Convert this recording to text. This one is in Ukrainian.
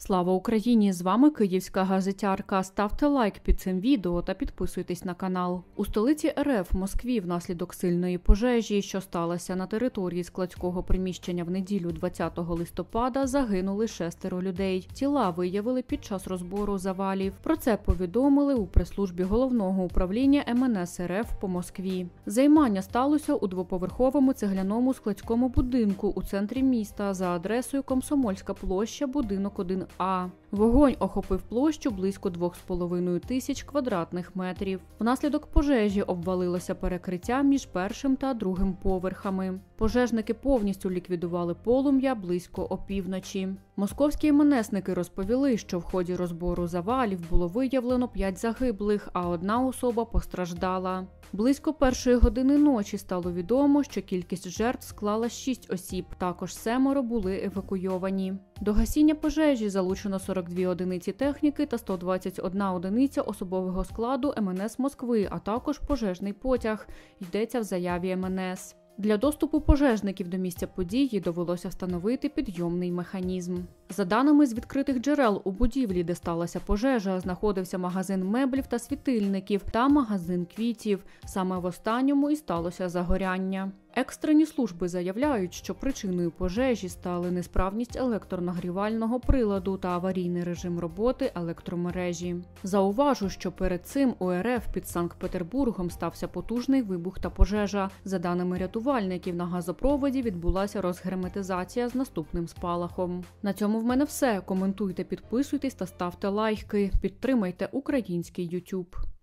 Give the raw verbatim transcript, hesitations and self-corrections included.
Слава Україні! З вами Київська газетярка. Ставте лайк під цим відео та підписуйтесь на канал. У столиці РФ Москві внаслідок сильної пожежі, що сталося на території складського приміщення в неділю двадцятого листопада, загинули шестеро людей. Тіла виявили під час розбору завалів. Про це повідомили у прес-службі Головного управління ем ен ес ер еф по Москві. Займання сталося у двоповерховому цегляному складському будинку у центрі міста за адресою Комсомольська площа, будинок один А. Вогонь охопив площу близько двох з половиною тисяч квадратних метрів. Внаслідок пожежі обвалилося перекриття між першим та другим поверхами. Пожежники повністю ліквідували полум'я близько опівночі. Московські ем-ен-есники розповіли, що в ході розбору завалів було виявлено п'ять загиблих, а одна особа постраждала. Близько першої години ночі стало відомо, що кількість жертв склала шість осіб, також семеро були евакуйовані. До гасіння пожежі залучено сорок дві одиниці техніки та сто двадцять одна одиниця особового складу ем ен ес Москви, а також пожежний потяг, йдеться в заяві ем ен ес. Для доступу пожежників до місця події довелося встановити підйомний механізм. За даними з відкритих джерел, у будівлі, де сталася пожежа, знаходився магазин меблів та світильників та магазин квітів. Саме в останньому і сталося загоряння. Екстрені служби заявляють, що причиною пожежі стали несправність електронагрівального приладу та аварійний режим роботи електромережі. Зауважу, що перед цим у ер еф під Санкт-Петербургом стався потужний вибух та пожежа. За даними рятувальників, на газопроводі відбулася розгерметизація з наступним спалахом. На цьому в мене все. Коментуйте, підписуйтесь та ставте лайки. Підтримайте український ютуб.